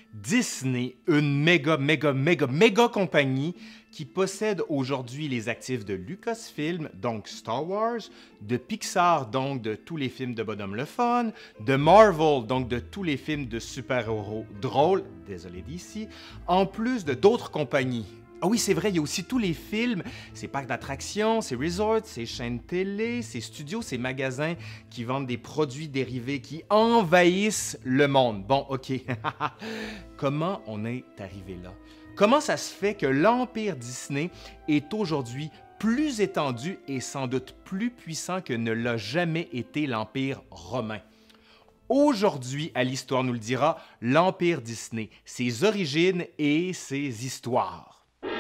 Disney, une méga compagnie qui possède aujourd'hui les actifs de Lucasfilm, donc Star Wars, de Pixar, donc de tous les films de bonhomme le fun, de Marvel, donc de tous les films de super-héros drôles, désolé d'ici, en plus de d'autres compagnies. Ah oui, c'est vrai, il y a aussi tous les films, ces parcs d'attractions, ces resorts, ces chaînes télé, ces studios, ces magasins qui vendent des produits dérivés qui envahissent le monde. Bon, OK. Comment on est arrivé là? Comment ça se fait que l'empire Disney est aujourd'hui plus étendu et sans doute plus puissant que ne l'a jamais été l'empire romain? Aujourd'hui, à l'Histoire nous le dira, l'empire Disney, ses origines et ses histoires.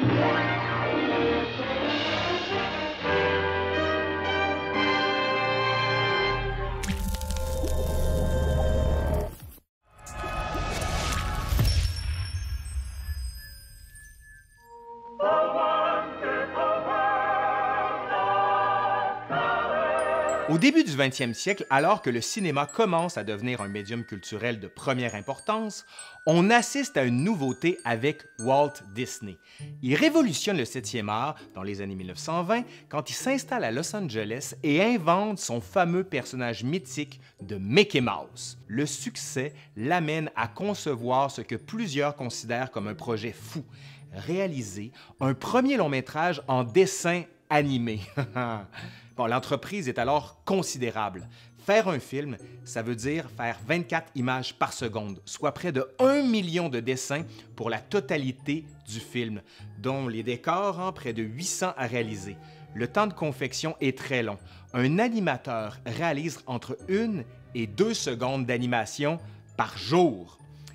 Au début du 20e siècle, alors que le cinéma commence à devenir un médium culturel de première importance, on assiste à une nouveauté avec Walt Disney. Il révolutionne le 7e art dans les années 1920 quand il s'installe à Los Angeles et invente son fameux personnage mythique de Mickey Mouse. Le succès l'amène à concevoir ce que plusieurs considèrent comme un projet fou, réaliser un premier long-métrage en dessin animé. Bon, l'entreprise est alors considérable. Faire un film, ça veut dire faire 24 images par seconde, soit près de 1 million de dessins pour la totalité du film, dont les décors, près de 800 à réaliser. Le temps de confection est très long. Un animateur réalise entre 1 et 2 secondes d'animation par jour.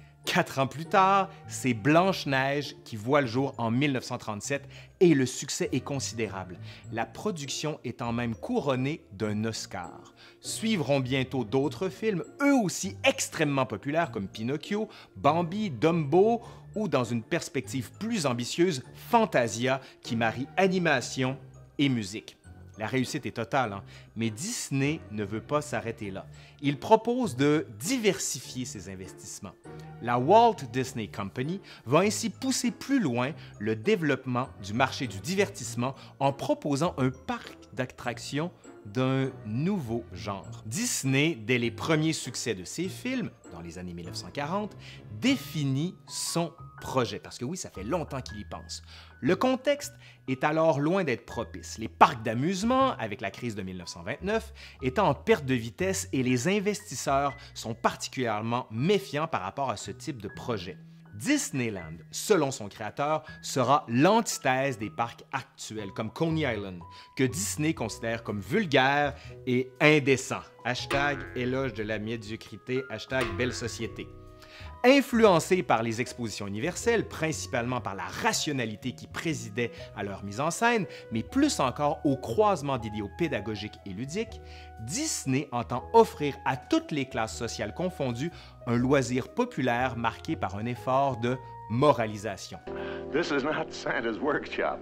4 ans plus tard, c'est Blanche-Neige qui voit le jour en 1937 et le succès est considérable, la production étant même couronnée d'un Oscar. Suivront bientôt d'autres films, eux aussi extrêmement populaires comme Pinocchio, Bambi, Dumbo ou dans une perspective plus ambitieuse, Fantasia qui marie animation et musique. La réussite est totale, mais Disney ne veut pas s'arrêter là. Il propose de diversifier ses investissements. La Walt Disney Company va ainsi pousser plus loin le développement du marché du divertissement en proposant un parc d'attractions d'un nouveau genre. Disney, dès les premiers succès de ses films, dans les années 1940, définit son projet, parce que oui, ça fait longtemps qu'il y pense. Le contexte est alors loin d'être propice. Les parcs d'amusement, avec la crise de 1929, étant en perte de vitesse et les investisseurs sont particulièrement méfiants par rapport à ce type de projet. Disneyland, selon son créateur, sera l'antithèse des parcs actuels, comme Coney Island, que Disney considère comme vulgaire et indécent. Hashtag éloge de la médiocrité, hashtag belle société. Influencés par les expositions universelles, principalement par la rationalité qui présidait à leur mise en scène, mais plus encore au croisement d'idéaux pédagogiques et ludiques, Disney entend offrir à toutes les classes sociales confondues un loisir populaire marqué par un effort de moralisation. This is not Santa's workshop.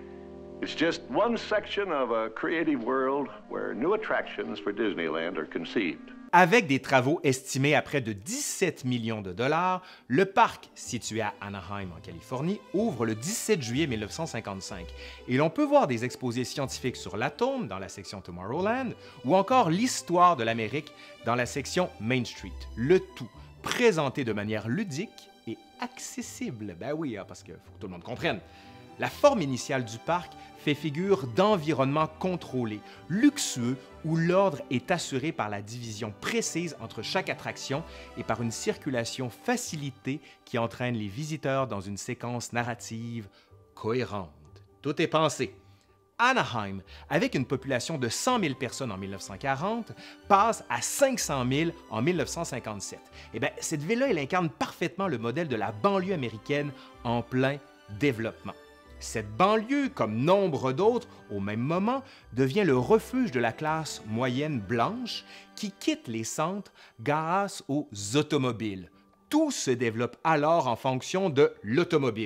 It's just one section of a creative world where new attractions for Disneyland are conceived. Avec des travaux estimés à près de 17 millions de dollars, le parc, situé à Anaheim, en Californie, ouvre le 17 juillet 1955 et l'on peut voir des exposés scientifiques sur l'atome dans la section Tomorrowland ou encore l'histoire de l'Amérique dans la section Main Street. Le tout présenté de manière ludique et accessible. Ben oui, parce qu'il faut que tout le monde comprenne. La forme initiale du parc fait figure d'environnement contrôlé, luxueux, où l'ordre est assuré par la division précise entre chaque attraction et par une circulation facilitée qui entraîne les visiteurs dans une séquence narrative cohérente. Tout est pensé. Anaheim, avec une population de 100 000 personnes en 1940, passe à 500 000 en 1957. Eh bien, cette ville-là, elle incarne parfaitement le modèle de la banlieue américaine en plein développement. Cette banlieue, comme nombre d'autres au même moment, devient le refuge de la classe moyenne blanche qui quitte les centres grâce aux automobiles. Tout se développe alors en fonction de l'automobile.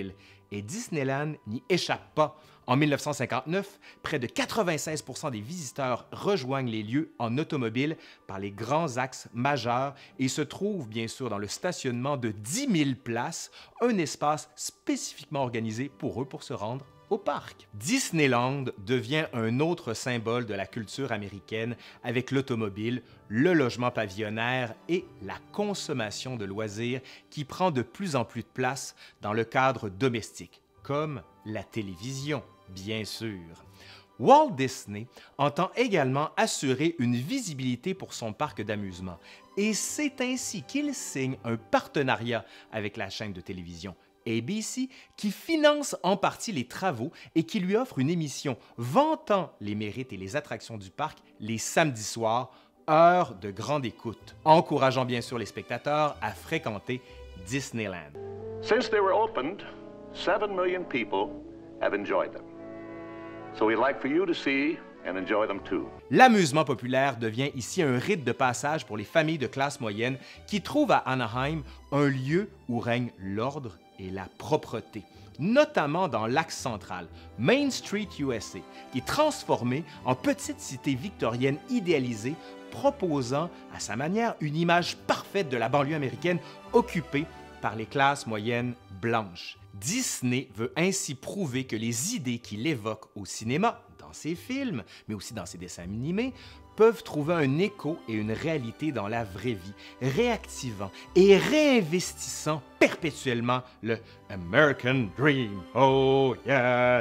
et Disneyland n'y échappe pas. En 1959, près de 96% des visiteurs rejoignent les lieux en automobile par les grands axes majeurs et se trouvent bien sûr dans le stationnement de 10 000 places, un espace spécifiquement organisé pour eux pour se rendre au parc. Disneyland devient un autre symbole de la culture américaine avec l'automobile, le logement pavillonnaire et la consommation de loisirs qui prend de plus en plus de place dans le cadre domestique, comme la télévision, bien sûr. Walt Disney entend également assurer une visibilité pour son parc d'amusement et c'est ainsi qu'il signe un partenariat avec la chaîne de télévision ABC, qui finance en partie les travaux et qui lui offre une émission vantant les mérites et les attractions du parc les samedis soirs, heure de grande écoute, encourageant bien sûr les spectateurs à fréquenter Disneyland. Since they were opened, 7 million people have enjoyed them. So we'd like for you to see and enjoy them too. L'amusement populaire devient ici un rite de passage pour les familles de classe moyenne qui trouvent à Anaheim un lieu où règne l'ordre et la propreté, notamment dans l'axe central, Main Street USA, qui est transformé en petite cité victorienne idéalisée, proposant à sa manière une image parfaite de la banlieue américaine occupée par les classes moyennes blanches. Disney veut ainsi prouver que les idées qu'il évoque au cinéma, dans ses films, mais aussi dans ses dessins animés, peuvent trouver un écho et une réalité dans la vraie vie, réactivant et réinvestissant perpétuellement le American Dream. Oh yeah!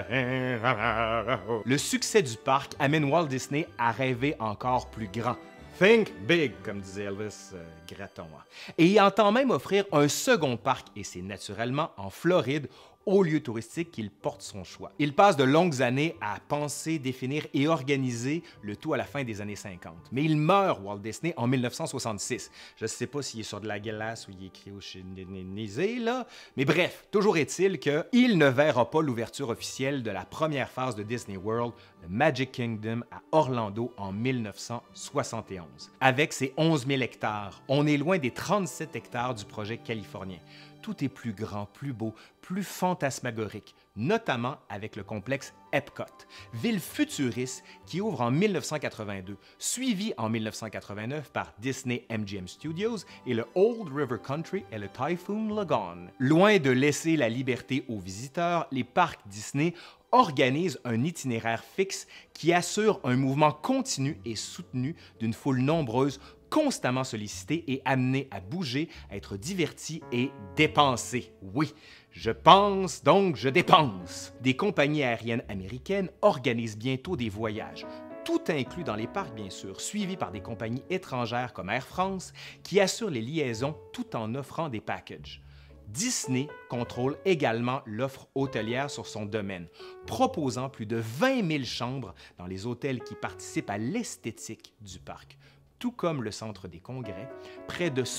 Le succès du parc amène Walt Disney à rêver encore plus grand. Think big, comme disait Elvis Gratton. Et il entend même offrir un second parc, et c'est naturellement en Floride, au lieu touristique qu'il porte son choix. Il passe de longues années à penser, définir et organiser le tout à la fin des années 50. Mais il meurt, Walt Disney, en 1966. Je ne sais pas s'il est sur de la glace ou il est cryogénisé, là. Mais bref, toujours est-il qu'il ne verra pas l'ouverture officielle de la première phase de Disney World, le Magic Kingdom, à Orlando en 1971. Avec ses 11 000 hectares, on est loin des 37 hectares du projet californien. Tout est plus grand, plus beau, plus fantasmagorique, notamment avec le complexe Epcot, ville futuriste qui ouvre en 1982, suivi en 1989 par Disney MGM Studios et le Old River Country et le Typhoon Lagoon. Loin de laisser la liberté aux visiteurs, les parcs Disney organisent un itinéraire fixe qui assure un mouvement continu et soutenu d'une foule nombreuse constamment sollicité et amené à bouger, à être diverti et dépensé. Oui, je pense, donc je dépense. Des compagnies aériennes américaines organisent bientôt des voyages, tout inclus dans les parcs bien sûr, suivis par des compagnies étrangères comme Air France, qui assurent les liaisons tout en offrant des packages. Disney contrôle également l'offre hôtelière sur son domaine, proposant plus de 20 000 chambres dans les hôtels qui participent à l'esthétique du parc. Tout comme le centre des congrès, près de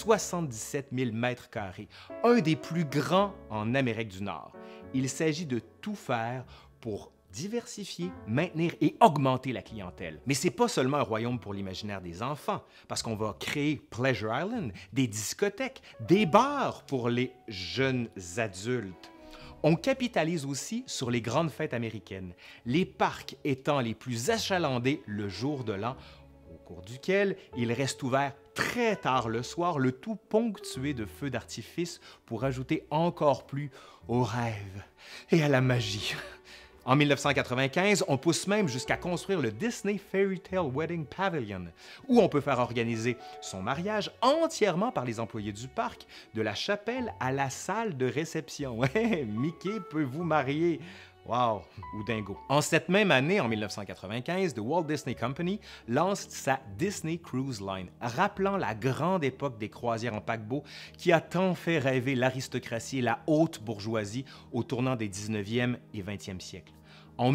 77 000 mètres carrés, un des plus grands en Amérique du Nord. Il s'agit de tout faire pour diversifier, maintenir et augmenter la clientèle. Mais ce n'est pas seulement un royaume pour l'imaginaire des enfants, parce qu'on va créer Pleasure Island, des discothèques, des bars pour les jeunes adultes. On capitalise aussi sur les grandes fêtes américaines, les parcs étant les plus achalandés le jour de l'an, au cours duquel il reste ouvert très tard le soir, le tout ponctué de feux d'artifice pour ajouter encore plus au rêve et à la magie. En 1995, on pousse même jusqu'à construire le Disney Fairy Tale Wedding Pavilion, où on peut faire organiser son mariage entièrement par les employés du parc, de la chapelle à la salle de réception. Ouais, Mickey peut vous marier. Wow, ou dingo. En cette même année, en 1995, The Walt Disney Company lance sa Disney Cruise Line, rappelant la grande époque des croisières en paquebot qui a tant fait rêver l'aristocratie et la haute bourgeoisie au tournant des 19e et 20e siècles. En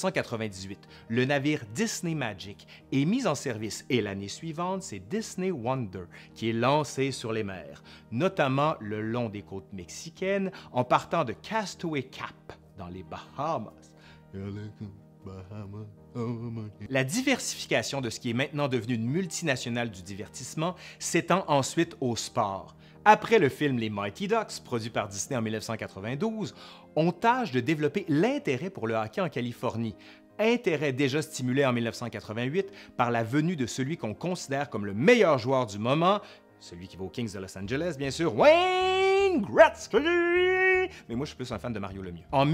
1998, le navire Disney Magic est mis en service et l'année suivante, c'est Disney Wonder qui est lancé sur les mers, notamment le long des côtes mexicaines en partant de Castaway Cap dans les Bahamas. La diversification de ce qui est maintenant devenu une multinationale du divertissement s'étend ensuite au sport, Après le film Les Mighty Ducks, produit par Disney en 1992, on tâche de développer l'intérêt pour le hockey en Californie. Intérêt déjà stimulé en 1988 par la venue de celui qu'on considère comme le meilleur joueur du moment, celui qui va aux Kings de Los Angeles, bien sûr, Wayne Gretzky! Mais moi, je suis plus un fan de Mario Lemieux. En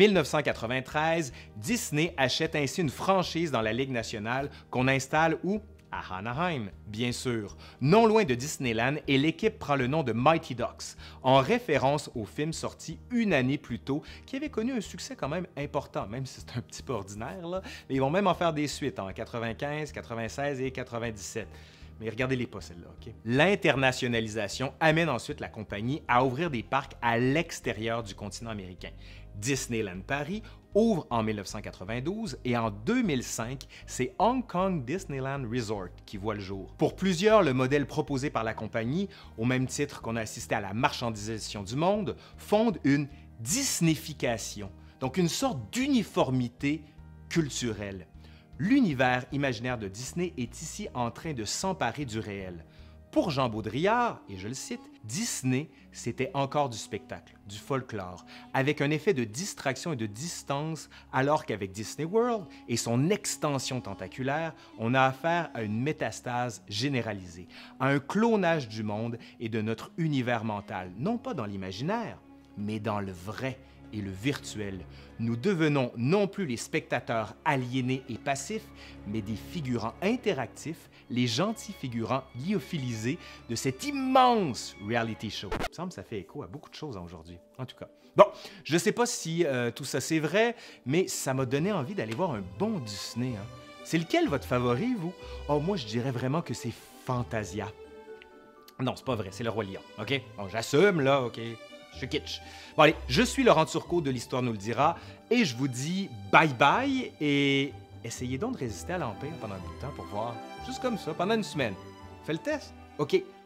1993, Disney achète ainsi une franchise dans la Ligue nationale qu'on installe où? À Anaheim, bien sûr. Non loin de Disneyland, et l'équipe prend le nom de Mighty Ducks, en référence au film sorti une année plus tôt, qui avait connu un succès quand même important, même si c'est un petit peu ordinaire, là. Mais ils vont même en faire des suites en 95, 96 et 97. Mais regardez-les pas, celles-là, OK? L'internationalisation amène ensuite la compagnie à ouvrir des parcs à l'extérieur du continent américain. Disneyland Paris ouvre en 1992 et en 2005, c'est Hong Kong Disneyland Resort qui voit le jour. Pour plusieurs, le modèle proposé par la compagnie, au même titre qu'on a assisté à la marchandisation du monde, fonde une Disneyfication, donc une sorte d'uniformité culturelle. L'univers imaginaire de Disney est ici en train de s'emparer du réel. Pour Jean Baudrillard, et je le cite, Disney, c'était encore du spectacle, du folklore, avec un effet de distraction et de distance, alors qu'avec Disney World et son extension tentaculaire, on a affaire à une métastase généralisée, à un clonage du monde et de notre univers mental, non pas dans l'imaginaire, mais dans le vrai et le virtuel. Nous devenons non plus les spectateurs aliénés et passifs, mais des figurants interactifs, les gentils figurants lyophilisés de cet immense reality show. Il me semble que ça fait écho à beaucoup de choses aujourd'hui, en tout cas. Bon, je ne sais pas si tout ça c'est vrai, mais ça m'a donné envie d'aller voir un bon Disney. Hein. C'est lequel votre favori, vous? Oh, moi, je dirais vraiment que c'est Fantasia. Non, c'est pas vrai, c'est le Roi Lion, OK? Bon, j'assume, là, OK? Je suis kitsch. Bon, allez, je suis Laurent Turcot de l'Histoire nous le dira et je vous dis bye-bye et essayez donc de résister à l'Empire pendant un bout de temps pour voir, juste comme ça, pendant une semaine. Fais le test. OK,